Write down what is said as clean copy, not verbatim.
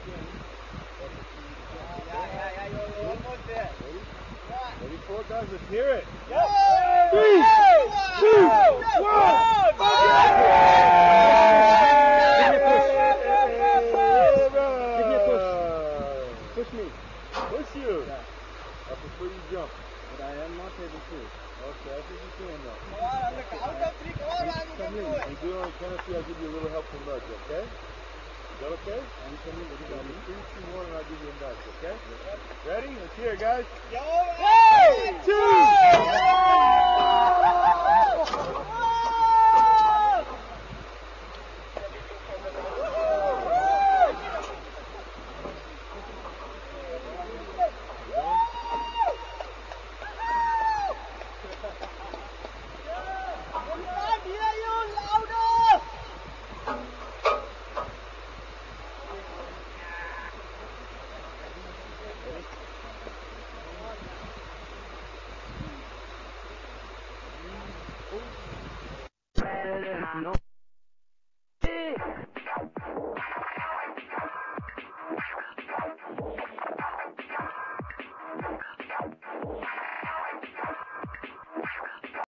Yeah, you're almost there. Ready, 4 guys, let's hear it. Go! 3, 2, 1, Push me. Push you. Yeah. I prefer you jump. But I am not able to. Okay, I think you can now. Come on, on the count of 3, come on, man, you can do it. You do it on Tennessee, I'll give you a little helpful nudge, okay? Is that okay? I'm coming with you. 3, 2, 1, and I'll give you a nudge, okay? Ready? Let's hear it, guys. Yo! 2! No.